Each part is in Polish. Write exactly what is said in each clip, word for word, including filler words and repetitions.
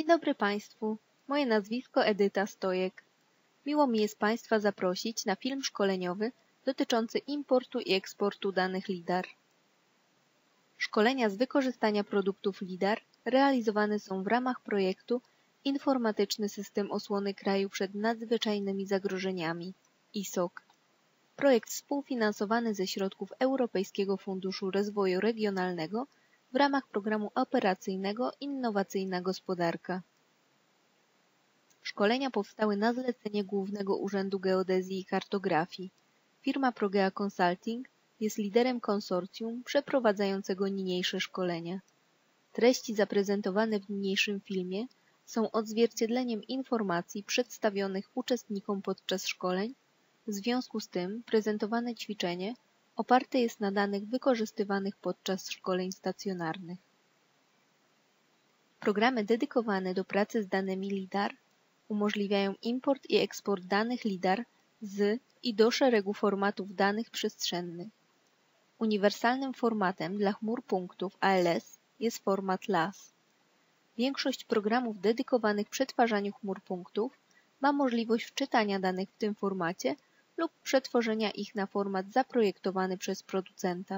Dzień dobry Państwu, moje nazwisko Edyta Stojek. Miło mi jest Państwa zaprosić na film szkoleniowy dotyczący importu i eksportu danych LiDAR. Szkolenia z wykorzystania produktów LiDAR realizowane są w ramach projektu Informatyczny System Osłony Kraju przed nadzwyczajnymi zagrożeniami I S O C. Projekt współfinansowany ze środków Europejskiego Funduszu Rozwoju Regionalnego w ramach programu operacyjnego Innowacyjna Gospodarka. Szkolenia powstały na zlecenie Głównego Urzędu Geodezji i Kartografii. Firma Progea Consulting jest liderem konsorcjum przeprowadzającego niniejsze szkolenia. Treści zaprezentowane w niniejszym filmie są odzwierciedleniem informacji przedstawionych uczestnikom podczas szkoleń. W związku z tym prezentowane ćwiczenie oparte jest na danych wykorzystywanych podczas szkoleń stacjonarnych. Programy dedykowane do pracy z danymi LiDAR umożliwiają import i eksport danych LiDAR z i do szeregu formatów danych przestrzennych. Uniwersalnym formatem dla chmur punktów A L S jest format L A S. Większość programów dedykowanych przetwarzaniu chmur punktów ma możliwość wczytania danych w tym formacie lub przetworzenia ich na format zaprojektowany przez producenta.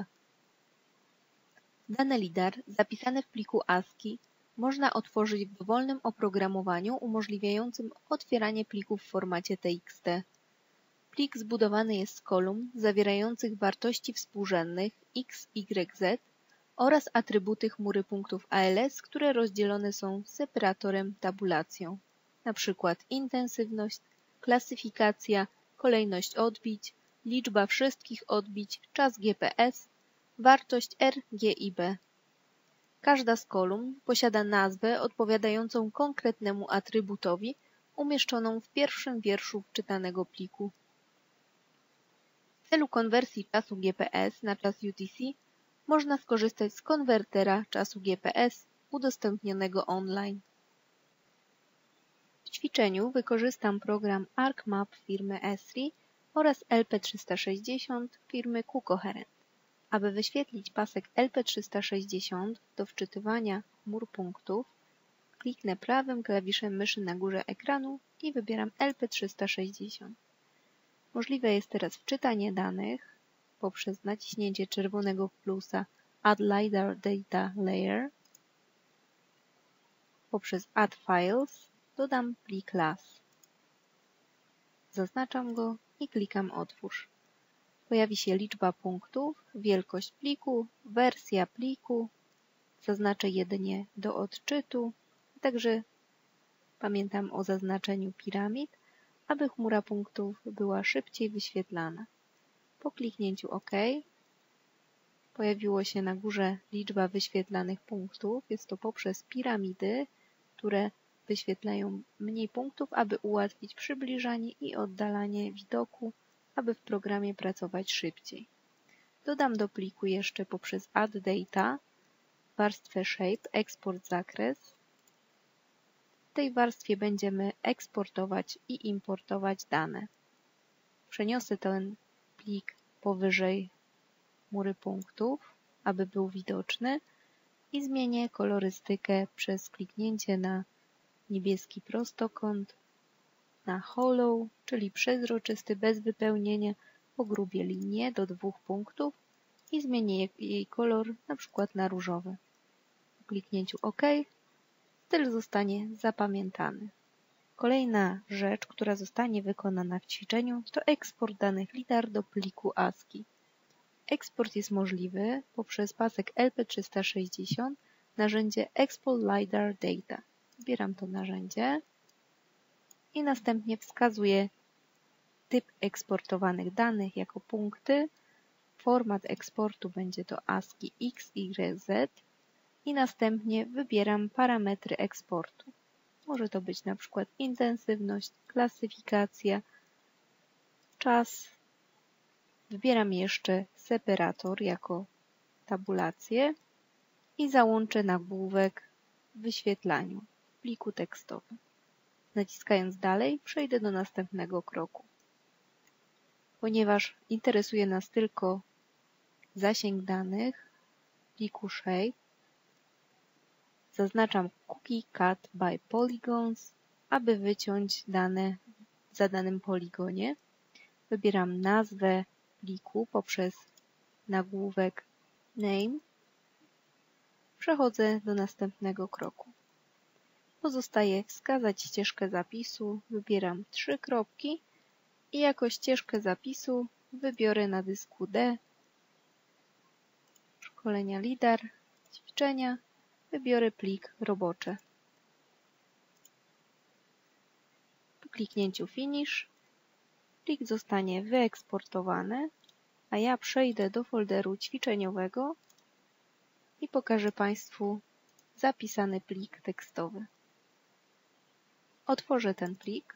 Dane LiDAR zapisane w pliku A S C I I można otworzyć w dowolnym oprogramowaniu umożliwiającym otwieranie plików w formacie T X T. Plik zbudowany jest z kolumn zawierających wartości współrzędnych X, Y, Z oraz atrybuty chmury punktów A L S, które rozdzielone są separatorem tabulacją, np. intensywność, klasyfikacja, kolejność odbić, liczba wszystkich odbić, czas G P S, wartość R, G i B. Każda z kolumn posiada nazwę odpowiadającą konkretnemu atrybutowi umieszczoną w pierwszym wierszu wczytanego pliku. W celu konwersji czasu G P S na czas U T C można skorzystać z konwertera czasu G P S udostępnionego online. W ćwiczeniu wykorzystam program ArcMap firmy Esri oraz L P trzysta sześćdziesiąt firmy QCoherent. Aby wyświetlić pasek L P trzysta sześćdziesiąt do wczytywania chmur punktów, kliknę prawym klawiszem myszy na górze ekranu i wybieram L P trzysta sześćdziesiąt. Możliwe jest teraz wczytanie danych poprzez naciśnięcie czerwonego plusa Add LiDAR Data Layer. Poprzez Add Files dodam plik L A S. Zaznaczam go i klikam Otwórz. Pojawi się liczba punktów, wielkość pliku, wersja pliku. Zaznaczę jedynie do odczytu, także pamiętam o zaznaczeniu piramid, aby chmura punktów była szybciej wyświetlana. Po kliknięciu OK pojawiło się na górze liczba wyświetlanych punktów. Jest to poprzez piramidy, które wyświetlają mniej punktów, aby ułatwić przybliżanie i oddalanie widoku, aby w programie pracować szybciej. Dodam do pliku jeszcze poprzez Add Data warstwę Shape, eksport zakres. W tej warstwie będziemy eksportować i importować dane. Przeniosę ten plik powyżej chmury punktów, aby był widoczny i zmienię kolorystykę przez kliknięcie na niebieski prostokąt, na hollow, czyli przezroczysty, bez wypełnienia, pogrubię linię do dwóch punktów i zmienię jej kolor na przykład na różowy. Po kliknięciu OK styl zostanie zapamiętany. Kolejna rzecz, która zostanie wykonana w ćwiczeniu, to eksport danych LiDAR do pliku A S C I I. Eksport jest możliwy poprzez pasek L P trzysta sześćdziesiąt, narzędzie Export LiDAR Data. Wybieram to narzędzie i następnie wskazuję typ eksportowanych danych jako punkty. Format eksportu będzie to A S C I I X, Y, Z i następnie wybieram parametry eksportu. Może to być na przykład intensywność, klasyfikacja, czas. Wybieram jeszcze separator jako tabulację i załączę nagłówek w wyświetlaniu w pliku tekstowym. Naciskając dalej przejdę do następnego kroku. Ponieważ interesuje nas tylko zasięg danych w pliku Shape, Zaznaczam Cookie Cut by Polygons, aby wyciąć dane w zadanym poligonie. Wybieram nazwę pliku poprzez nagłówek Name. Przechodzę do następnego kroku. Pozostaje wskazać ścieżkę zapisu. Wybieram trzy kropki i jako ścieżkę zapisu wybiorę na dysku D szkolenia LIDAR, ćwiczenia. Wybiorę plik robocze. Po kliknięciu Finish plik zostanie wyeksportowany, a ja przejdę do folderu ćwiczeniowego i pokażę Państwu zapisany plik tekstowy. Otworzę ten plik.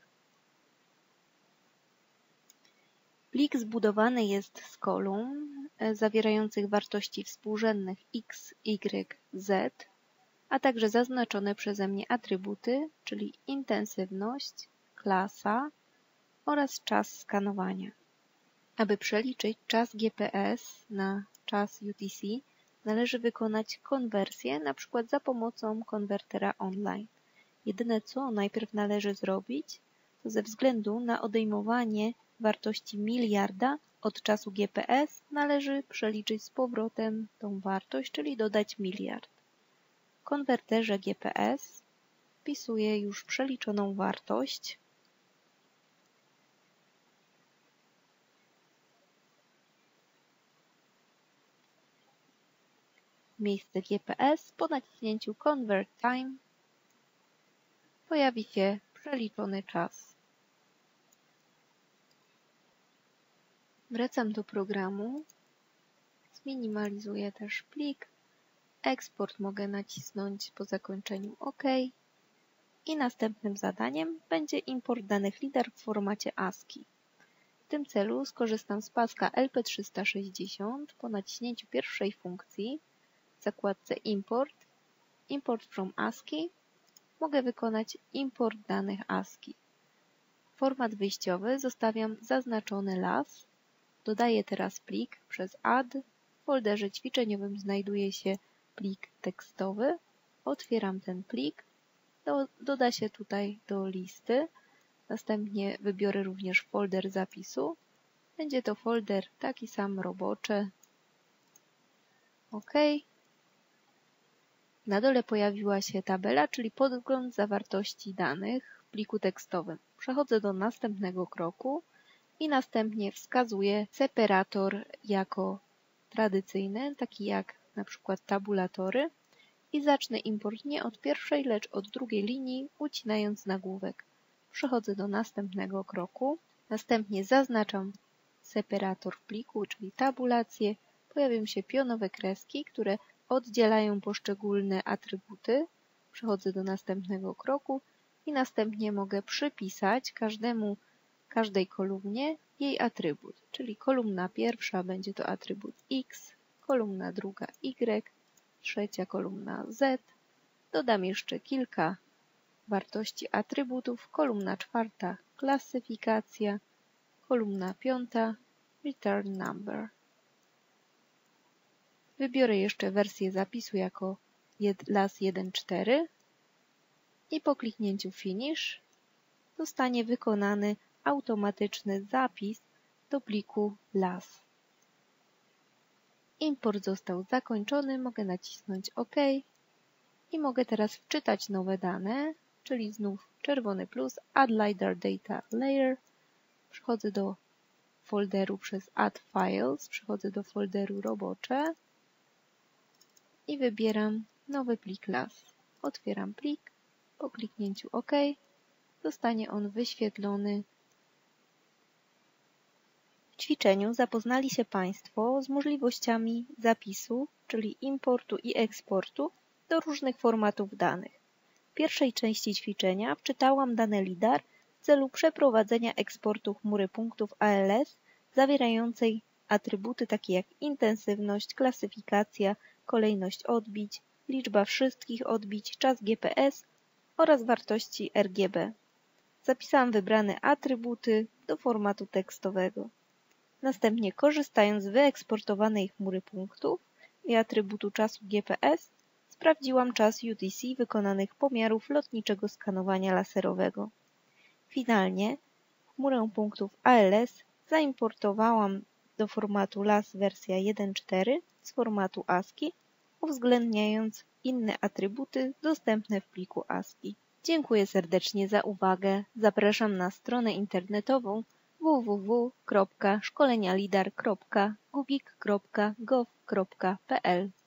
Plik zbudowany jest z kolumn zawierających wartości współrzędnych x, y, z, a także zaznaczone przeze mnie atrybuty, czyli intensywność, klasa oraz czas skanowania. Aby przeliczyć czas G P S na czas U T C, należy wykonać konwersję, np. za pomocą konwertera online. Jedyne co najpierw należy zrobić, to ze względu na odejmowanie wartości miliarda od czasu G P S należy przeliczyć z powrotem tą wartość, czyli dodać miliard. W konwerterze G P S wpisuję już przeliczoną wartość. W miejsce G P S po naciśnięciu Convert Time pojawi się przeliczony czas. Wracam do programu. Zminimalizuję też plik. Eksport mogę nacisnąć po zakończeniu OK. I następnym zadaniem będzie import danych LIDAR w formacie ASCII. W tym celu skorzystam z paska L P trzysta sześćdziesiąt po naciśnięciu pierwszej funkcji w zakładce Import, Import from ASCII. Mogę wykonać import danych ASCII. Format wyjściowy zostawiam zaznaczony las. Dodaję teraz plik przez Add. W folderze ćwiczeniowym znajduje się plik tekstowy. Otwieram ten plik. Do, doda się tutaj do listy. Następnie wybiorę również folder zapisu. Będzie to folder taki sam roboczy. OK. Na dole pojawiła się tabela, czyli podgląd zawartości danych w pliku tekstowym. Przechodzę do następnego kroku i następnie wskazuję separator jako tradycyjny, taki jak na przykład tabulatory i zacznę import nie od pierwszej, lecz od drugiej linii, ucinając nagłówek. Przechodzę do następnego kroku. Następnie zaznaczam separator w pliku, czyli tabulację. Pojawią się pionowe kreski, które oddzielają poszczególne atrybuty. Przechodzę do następnego kroku i następnie mogę przypisać każdemu, każdej kolumnie jej atrybut. Czyli kolumna pierwsza będzie to atrybut X, kolumna druga Y, trzecia kolumna Z. Dodam jeszcze kilka wartości atrybutów. Kolumna czwarta klasyfikacja, kolumna piąta return number. Wybiorę jeszcze wersję zapisu jako las jeden cztery i po kliknięciu Finish zostanie wykonany automatyczny zapis do pliku las. Import został zakończony, mogę nacisnąć OK i mogę teraz wczytać nowe dane, czyli znów czerwony plus Add LiDAR Data Layer. Przechodzę do folderu przez Add Files, przechodzę do folderu robocze i wybieram nowy plik las. Otwieram plik, po kliknięciu OK zostanie on wyświetlony. W ćwiczeniu zapoznali się Państwo z możliwościami zapisu, czyli importu i eksportu do różnych formatów danych. W pierwszej części ćwiczenia wczytałam dane LIDAR w celu przeprowadzenia eksportu chmury punktów A L S zawierającej atrybuty takie jak intensywność, klasyfikacja, kolejność odbić, liczba wszystkich odbić, czas G P S oraz wartości R G B. Zapisałam wybrane atrybuty do formatu tekstowego. Następnie, korzystając z wyeksportowanej chmury punktów i atrybutu czasu G P S, sprawdziłam czas U T C wykonanych pomiarów lotniczego skanowania laserowego. Finalnie chmurę punktów A L S zaimportowałam do formatu L A S wersja jeden kropka cztery z formatu ASCII, uwzględniając inne atrybuty dostępne w pliku ASCII. Dziękuję serdecznie za uwagę. Zapraszam na stronę internetową w w w kropka szkolenia lidar kropka gugik kropka gov kropka p l.